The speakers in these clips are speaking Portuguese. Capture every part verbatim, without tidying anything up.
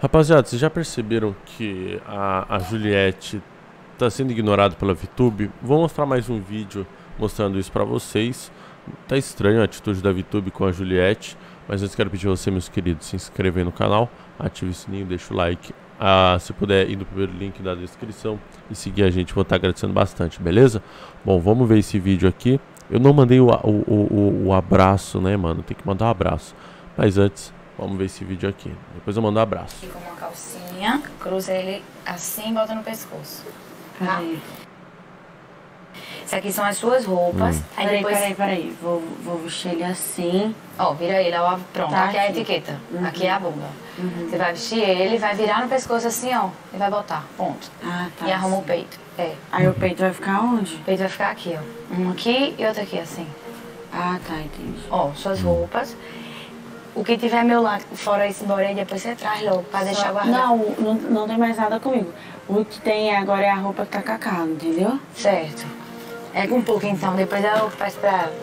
Rapaziada, vocês já perceberam que a, a Juliette tá sendo ignorada pela VTube? Vou mostrar mais um vídeo mostrando isso pra vocês. Tá estranho a atitude da VTube com a Juliette, mas antes quero pedir a você, meus queridos, se inscrever no canal, ative o sininho, deixa o like. Ah, se puder ir no primeiro link da descrição e seguir a gente, vou estar agradecendo bastante, beleza? Bom, vamos ver esse vídeo aqui. Eu não mandei o, o, o, o abraço, né, mano? Tem que mandar um abraço. Mas antes, vamos ver esse vídeo aqui. Depois eu mando um abraço. Com uma calcinha, cruza ele assim e bota no pescoço. Tá? Peraí. Isso aqui são as suas roupas. Hum. Aí Peraí, depois... peraí, peraí. Vou, vou vestir ele assim. Ó, vira ele, ó, pronto. Tá aqui é a aqui. etiqueta. Uhum. Aqui é a bunda. Uhum. Você vai vestir ele, vai virar no pescoço assim, ó. E vai botar, ponto. Ah, tá. E arruma assim. o peito. É. Aí o peito vai ficar onde? O peito vai ficar aqui, ó. Um aqui e outro aqui, assim. Ah, tá, entendi. Ó, suas roupas. O que tiver meu lado, fora esse boré, depois você traz logo, pra deixar Só- guardado. Não, não, não tem mais nada comigo. O que tem agora é a roupa que tá cacada, entendeu? Certo. É com um pouco então, depois eu faço pra ela.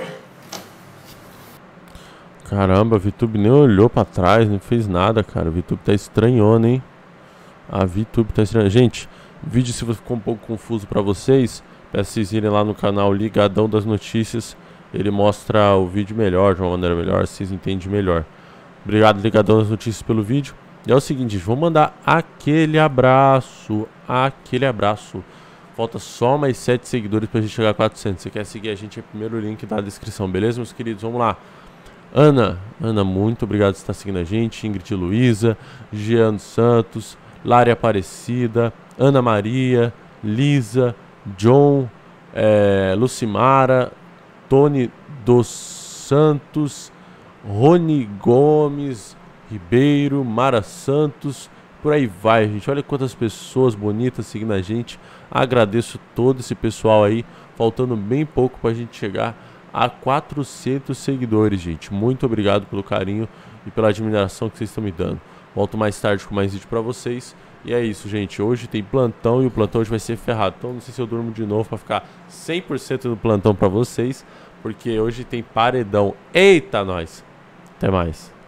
Caramba, a VTube nem olhou pra trás, não fez nada, cara. A VTube tá estranhona, hein? A VTube tá estranhona. Gente, o vídeo, se ficou um pouco confuso pra vocês, peço vocês irem lá no canal Ligadão das Notícias. Ele mostra o vídeo melhor, de uma maneira melhor, vocês entendem melhor. Obrigado, Ligadão das Notícias, pelo vídeo. E é o seguinte, gente, vou mandar aquele abraço. Aquele abraço. Falta só mais sete seguidores pra gente chegar a quatrocentos. Se você quer seguir a gente, é o primeiro link da descrição, beleza, meus queridos? Vamos lá. Ana, Ana, muito obrigado por estar seguindo a gente. Ingrid Luiza, Jean Santos, Lari Aparecida, Ana Maria, Lisa, John, é, Lucimara, Tony dos Santos, Rony Gomes, Ribeiro, Mara Santos, por aí vai, gente. Olha quantas pessoas bonitas seguindo a gente. Agradeço todo esse pessoal aí. Faltando bem pouco pra gente chegar a quatrocentos seguidores, gente. Muito obrigado pelo carinho e pela admiração que vocês estão me dando. Volto mais tarde com mais vídeo pra vocês. E é isso, gente. Hoje tem plantão e o plantão hoje vai ser ferrado. Então não sei se eu durmo de novo pra ficar cem por cento do plantão pra vocês, porque hoje tem paredão. Eita, nós! Até mais.